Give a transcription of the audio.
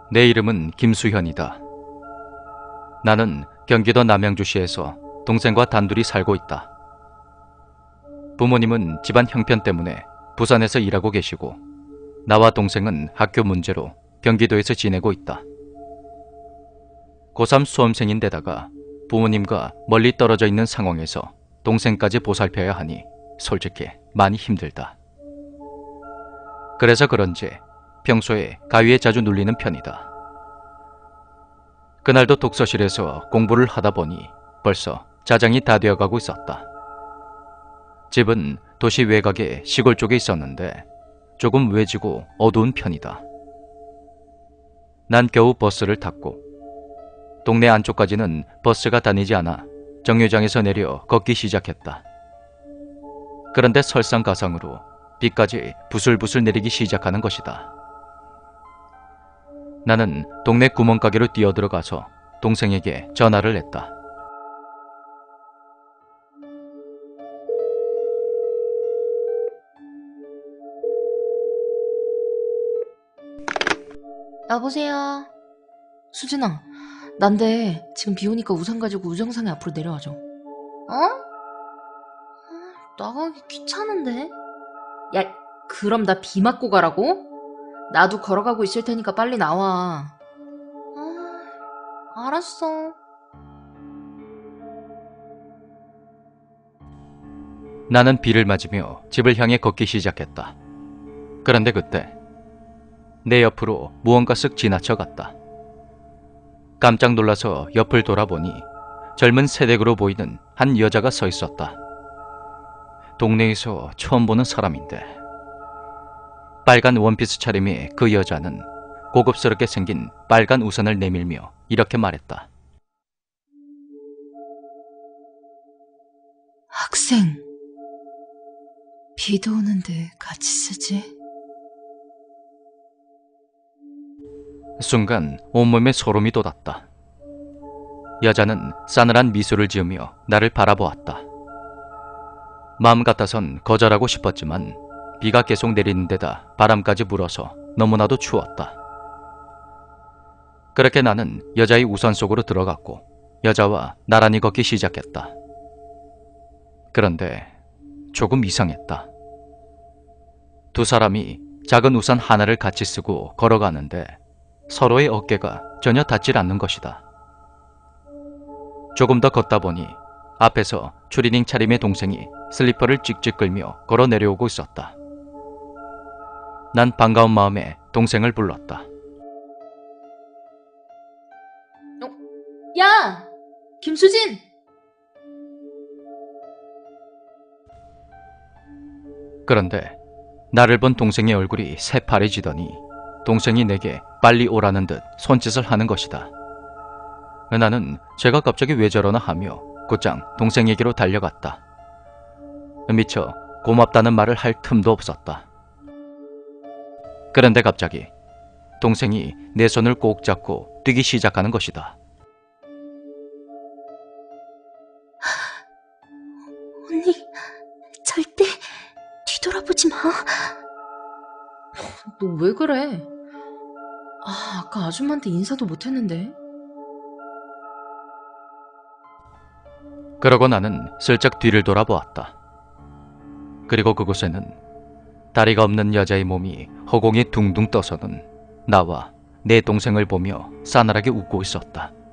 내 이름은 김수현이다. 나는 경기도 남양주시에서 동생과 단둘이 살고 있다. 부모님은 집안 형편 때문에 부산에서 일하고 계시고 나와 동생은 학교 문제로 경기도에서 지내고 있다. 고3 수험생인데다가 부모님과 멀리 떨어져 있는 상황에서 동생까지 보살펴야 하니 솔직히 많이 힘들다. 그래서 그런지 평소에 가위에 자주 눌리는 편이다. 그날도 독서실에서 공부를 하다 보니 벌써 자장이 다 되어가고 있었다. 집은 도시 외곽의 시골 쪽에 있었는데 조금 외지고 어두운 편이다. 난 겨우 버스를 탔고 동네 안쪽까지는 버스가 다니지 않아 정류장에서 내려 걷기 시작했다. 그런데 설상가상으로 비까지 부슬부슬 내리기 시작하는 것이다. 나는 동네 구멍가게로 뛰어들어가서 동생에게 전화를 했다. 여보세요. 수진아, 난데 지금 비 오니까 우산 가지고 우정상에 앞으로 내려와줘. 나가기 귀찮은데. 야, 그럼 나 비 맞고 가라고? 나도 걸어가고 있을 테니까 빨리 나와. 알았어. 나는 비를 맞으며 집을 향해 걷기 시작했다. 그런데 그때 내 옆으로 무언가 쓱 지나쳐갔다. 깜짝 놀라서 옆을 돌아보니 젊은 새댁으로 보이는 한 여자가 서 있었다. 동네에서 처음 보는 사람인데 빨간 원피스 차림의 그 여자는 고급스럽게 생긴 빨간 우산을 내밀며 이렇게 말했다. 학생, 비도 오는데 같이 쓰지? 순간 온몸에 소름이 돋았다. 여자는 싸늘한 미소를 지으며 나를 바라보았다. 마음 같아선 거절하고 싶었지만 비가 계속 내리는 데다 바람까지 불어서 너무나도 추웠다. 그렇게 나는 여자의 우산 속으로 들어갔고 여자와 나란히 걷기 시작했다. 그런데 조금 이상했다. 두 사람이 작은 우산 하나를 같이 쓰고 걸어가는데 서로의 어깨가 전혀 닿질 않는 것이다. 조금 더 걷다 보니 앞에서 추리닝 차림의 동생이 슬리퍼를 찍찍 끌며 걸어 내려오고 있었다. 난 반가운 마음에 동생을 불렀다. 야! 김수진! 그런데 나를 본 동생의 얼굴이 새파래지더니 동생이 내게 빨리 오라는 듯 손짓을 하는 것이다. 나는 제가 갑자기 왜 저러나 하며 곧장 동생에게로 달려갔다. 미처 고맙다는 말을 할 틈도 없었다. 그런데 갑자기 동생이 내 손을 꼭 잡고 뛰기 시작하는 것이다. 언니, 절대 뒤돌아보지 마. 너 왜 그래? 아까 아줌마한테 인사도 못했는데. 그러고 나는 슬쩍 뒤를 돌아보았다. 그리고 그곳에는 다리가 없는 여자의 몸이 허공에 둥둥 떠서는 나와 내 동생을 보며 싸늘하게 웃고 있었다.